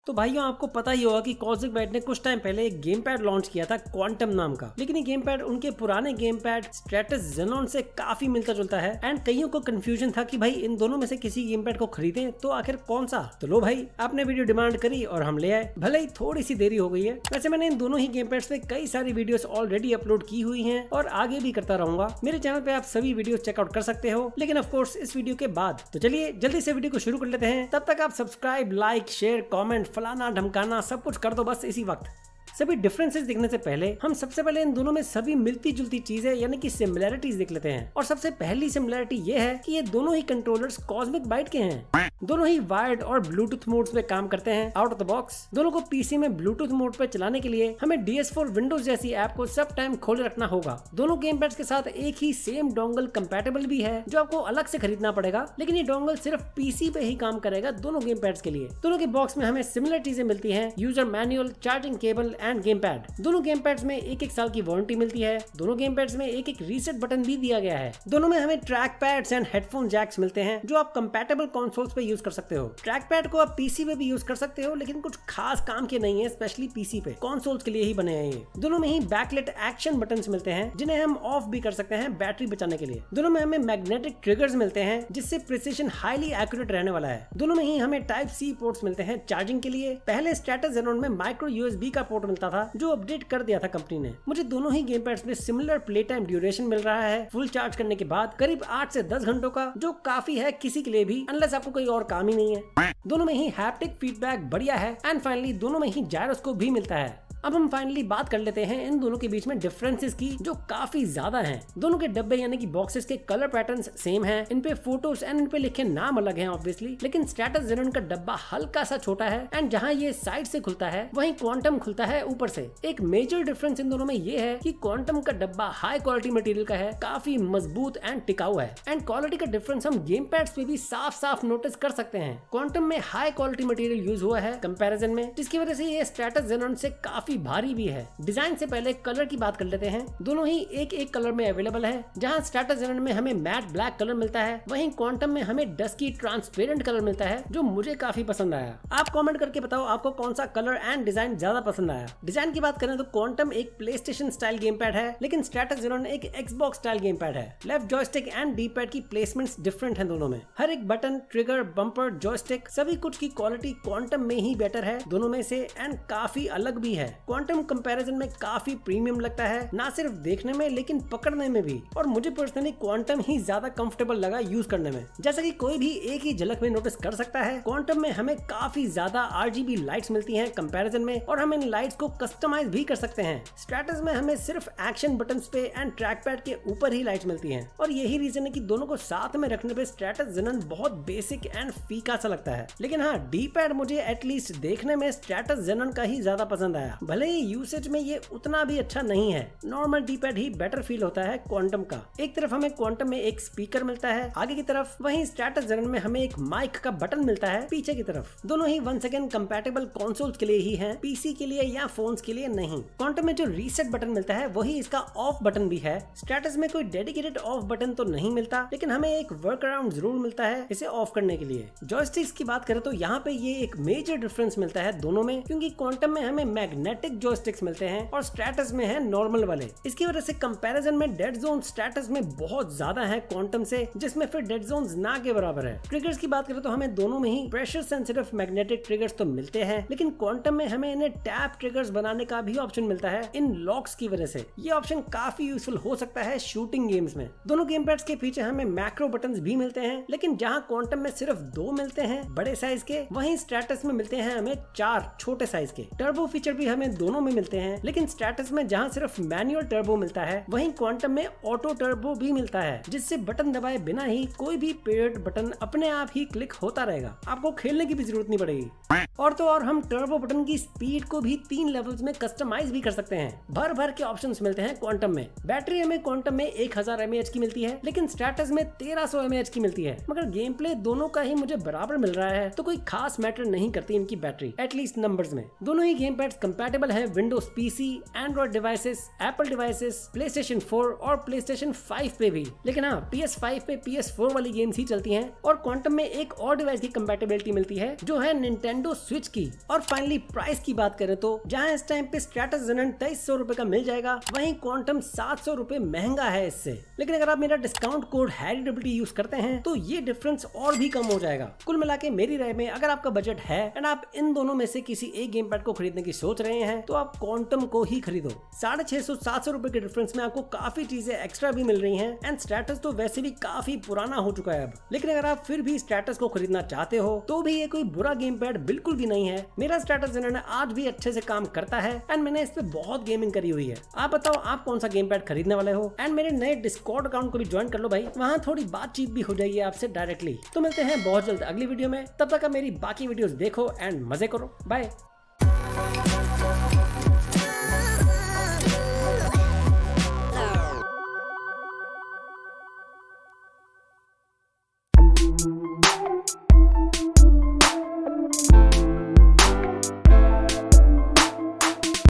तो भाइयों आपको पता ही होगा कि कॉस्मिक बाइट ने कुछ टाइम पहले एक गेम पैड लॉन्च किया था क्वांटम नाम का, लेकिन ये गेम पैड उनके पुराने गेम पैड स्ट्रेटस जेनॉन से काफी मिलता जुलता है एंड कईयों को कंफ्यूजन था कि भाई इन दोनों में से किसी गेम पैड को खरीदें तो आखिर कौन सा। तो लो भाई आपने वीडियो डिमांड करी और हम ले आए, भले ही थोड़ी सी देरी हो गई है। वैसे मैंने इन दोनों ही गेम पैड्स पे कई सारी वीडियोस ऑलरेडी अपलोड की हुई हैं और आगे भी करता रहूंगा। मेरे चैनल पे आप सभी वीडियो चेकआउट कर सकते हो, लेकिन ऑफ कोर्स इस वीडियो के बाद। तो चलिए जल्दी से वीडियो को शुरू कर लेते हैं। तब तक आप सब्सक्राइब, लाइक, शेयर, कॉमेंट, फलाना ढमकाना सब कुछ कर दो बस इसी वक्त। सभी डिफरेंसेस देखने से पहले हम सबसे पहले इन दोनों में सभी मिलती जुलती चीजें यानी कि सिमिलैरिटीज देख लेते हैं। और सबसे पहली सिमिलैरिटी ये है कि ये दोनों ही कंट्रोलर्स कॉस्मिक बाइट के हैं। दोनों ही वायर्ड और ब्लूटूथ मोड्स पे काम करते हैं आउट ऑफ द बॉक्स। दोनों को पीसी में ब्लूटूथ मोड पे चलाने के लिए हमें DS4 विंडोज जैसी ऐप को सब टाइम खोले रखना होगा। दोनों गेम पैड्स के साथ एक ही सेम डोंगल कंपैटिबल भी है जो आपको अलग से खरीदना पड़ेगा, लेकिन ये डोंगल सिर्फ पीसी पे ही काम करेगा दोनों गेम पैड्स के लिए। दोनों के बॉक्स में हमें सिमिलर चीजें मिलती है, user manual, charging cable and game pad. दोनों गेम पैड्स में एक साल की वारंटी मिलती है। दोनों गेम पैड्स में एक रीसेट बटन भी दिया गया है। दोनों में हमें track pads and headphone jacks मिलते हैं जो आप कंपैटिबल कंसोल्स पे यूज कर सकते हो। ट्रैक पैड को आप पीसी पे भी यूज कर सकते हो, लेकिन कुछ खास काम के नहीं है, स्पेशली पीसी पे, कंसोल्स के लिए ही बने हैं ये। दोनों में ही बैकलाइट एक्शन बटन्स मिलते हैं जिन्हें हम ऑफ भी कर सकते हैं बैटरी बचाने के लिए। दोनों में हमें मैग्नेटिक ट्रिगर्स मिलते हैं जिससे प्रिसिशन हाईली एक्यूरेट रहने वाला है। दोनों में ही हमें टाइप C पोर्ट्स मिलते हैं चार्जिंग के लिए। पहले स्ट्रेटस जेनॉन में माइक्रो USB का पोर्ट मिलता था जो अपडेट कर दिया था कंपनी ने। मुझे दोनों ही गेम पैड्स में सिमिलर प्ले टाइम ड्यूरेशन मिल रहा है फुल चार्ज करने के बाद करीब 8 से 10 घंटों का, जो काफी है किसी के लिए भी, अनलेस आपको कोई और काम ही नहीं है। दोनों में ही हैप्टिक फीडबैक बढ़िया है एंड फाइनली दोनों में ही जायरोस्कोप भी मिलता है। अब हम फाइनली बात कर लेते हैं इन दोनों के बीच में डिफरेंसेस की जो काफी ज्यादा हैं। दोनों के डब्बे यानी कि बॉक्सेस के कलर पैटर्न्स सेम हैं, इन पे फोटोज एंड इन पे लिखे नाम अलग हैं ऑब्वियसली, लेकिन स्ट्रेटस जेनॉन का डब्बा हल्का सा छोटा है एंड जहां ये साइड से खुलता है वहीं क्वांटम खुलता है ऊपर से। एक मेजर डिफरेंस इन दोनों में ये है कि क्वांटम का डब्बा हाई क्वालिटी मटेरियल का है, काफी मजबूत एंड टिकाऊ है। एंड क्वालिटी का डिफरेंस हम गेम पैड्स पे भी साफ साफ नोटिस कर सकते हैं। क्वांटम में हाई क्वालिटी मटेरियल यूज हुआ है कंपैरिजन में, जिसकी वजह से ये स्ट्रेटस जेनॉन से काफी भारी भी है। डिजाइन से पहले कलर की बात कर लेते हैं। दोनों ही एक कलर में अवेलेबल है। जहां स्ट्रेटस जेनॉन में हमें मैट ब्लैक कलर मिलता है, वहीं क्वांटम में हमें डस्की ट्रांसपेरेंट कलर मिलता है जो मुझे काफी पसंद आया। आप कमेंट करके बताओ आपको कौन सा कलर एंड डिजाइन ज्यादा पसंद आया। डिजाइन की बात करें तो क्वांटम एक प्लेस्टेशन स्टाइल गेम पैड है, लेकिन स्ट्रेटस जेनॉन एक एक्सबॉक्स स्टाइल गेम पैड है। Left joystick and D pad की प्लेसमेंट्स डिफरेंट है दोनों में। हर एक बटन, ट्रिगर, बम्पर, जॉयस्टिक सभी कुछ की क्वालिटी क्वांटम में ही बेटर है दोनों में से एंड काफी अलग भी है। क्वांटम कंपैरिजन में काफी प्रीमियम लगता है, ना सिर्फ देखने में लेकिन पकड़ने में भी। और मुझे पर्सनली क्वांटम ही ज्यादा कंफर्टेबल लगा यूज करने में। जैसा कि कोई भी एक ही झलक में नोटिस कर सकता है, क्वांटम में हमें काफी ज्यादा RGB लाइट्स मिलती हैं कंपैरिजन में, और हम इन लाइट्स को कस्टमाइज भी कर सकते हैं। स्ट्रेटस में हमें सिर्फ एक्शन बटन्स पे एंड ट्रैक पैड के ऊपर ही लाइट्स मिलती हैं, और यही रीजन है कि दोनों को साथ में रखने पे स्ट्रेटस जेनॉन बहुत बेसिक एंड फीका सा लगता है। लेकिन हाँ, डी पैड मुझे एटलीस्ट देखने में स्ट्रेटस जेनॉन का ही ज्यादा पसंद आया। भले ही यूसेज में ये उतना भी अच्छा नहीं है, नॉर्मल डी पैड ही बेटर फील होता है क्वांटम का। एक तरफ हमें क्वांटम में एक स्पीकर मिलता है आगे की तरफ, वहीं स्ट्रेटस जेनॉन में हमें एक माइक का बटन मिलता है पीछे की तरफ। दोनों ही 1 सेकंड कंपैटिबल कंसोल्स के लिए ही हैं, पीसी के लिए या फोन्स के लिए नहीं। क्वांटम में जो रीसेट बटन मिलता है वही इसका ऑफ बटन भी है। स्ट्रेटस में कोई डेडिकेटेड ऑफ बटन तो नहीं मिलता, लेकिन हमें एक वर्क अराउंड जरूर मिलता है इसे ऑफ करने के लिए। जॉयस्टिक्स की बात करें तो यहाँ पे ये एक मेजर डिफरेंस मिलता है दोनों में, क्योंकि क्वांटम में हमें मैग्नेटिक जॉयस्टिक्स मिलते हैं और स्ट्रेटस में है नॉर्मल वाले। इसकी वजह से कंपैरिजन में डेड जोन स्ट्रेटस में बहुत ज्यादा है क्वांटम से, जिसमें फिर डेड जोन्स ना के बराबर है। ट्रिगर्स की बात करें तो हमें दोनों में ही प्रेशर सेंसिटिव मैग्नेटिक ट्रिगर्स तो मिलते हैं, लेकिन क्वांटम में हमें इन्हें टैप ट्रिगर्स बनाने का भी ऑप्शन मिलता है इन लॉक्स की वजह से। ये ऑप्शन काफी यूजफुल हो सकता है शूटिंग गेम्स में। दोनों गेम पैड्स के पीछे हमें मैक्रो बटन्स भी मिलते हैं, लेकिन जहां क्वांटम में सिर्फ 2 मिलते हैं बड़े साइज के, वहीं स्ट्रेटस में मिलते हैं हमें 4 छोटे साइज के। टर्बो फीचर भी हमें दोनों में मिलते हैं, लेकिन स्ट्रेटस में जहां सिर्फ मैनुअल टर्बो मिलता है, वहीं क्वांटम में ऑटो टर्बो भी मिलता है, जिससे बटन दबाए बिना ही कोई भी पेड बटन अपने आप ही क्लिक होता रहेगा, आपको खेलने की भी जरूरत नहीं पड़ेगी। और तो और हम टर्बो बटन की स्पीड को भी 3 लेवल्स में कस्टमाइज भी कर सकते हैं। भर भर के ऑप्शंस मिलते हैं क्वांटम में। बैटरी हमें क्वांटम में 1000 mAh की मिलती है, लेकिन स्ट्रेटस में 1300 mAh की मिलती है। मगर गेम प्ले दोनों का ही मुझे बराबर मिल रहा है, तो कोई खास मैटर नहीं करती इनकी बैटरी, एटलीस्ट नंबर्स में। दोनों ही गेम पैड्स कंपैटिबल अवेलेबल है Windows PC, Android devices, Apple devices, PlayStation 4 और PlayStation 5 पे भी। लेकिन हाँ, PS5 पे PS4 वाली गेम्स ही चलती हैं। और क्वांटम में एक और डिवाइस की कंपैटिबिलिटी मिलती है जो है Nintendo Switch की। और फाइनली प्राइस की बात करें तो जहां इस टाइम पे Stratus Xenon 2300 रुपए का मिल जाएगा, वहीं क्वांटम 700 रुपए महंगा है इससे। लेकिन अगर आप मेरा डिस्काउंट कोड HarryWT यूज करते हैं तो ये डिफरेंस और भी कम हो जाएगा। कुल मिला के मेरी राय में अगर आपका बजट है एंड आप इन दोनों में से किसी एक गेम पैड को खरीदने की सोच रहे हैं तो आप क्वांटम को ही खरीदो। 650-700 रुपए के डिफरेंस में आपको काफी चीजें एक्स्ट्रा भी मिल रही हैं एंड स्टेटस तो वैसे भी काफी पुराना हो चुका है अब। लेकिन अगर आप फिर भी स्टेटस को खरीदना चाहते हो तो भी ये कोई बुरा गेम पैड बिल्कुल भी नहीं है। मेरा स्टेटस Xenon आज भी अच्छे से काम करता है एंड मैंने इस पे बहुत गेमिंग करी हुई है। आप बताओ आप कौन सा गेम पैड खरीदने वाले हो? एंड मेरे नए डिस्कॉर्ड अकाउंट को भी ज्वाइन कर लो भाई, वहाँ थोड़ी बातचीत भी हो जाएगी आपसे डायरेक्टली। तो मिलते हैं बहुत जल्द अगली वीडियो में, तब तक आप मेरी बाकी वीडियोस देखो एंड मजे करो। बाय।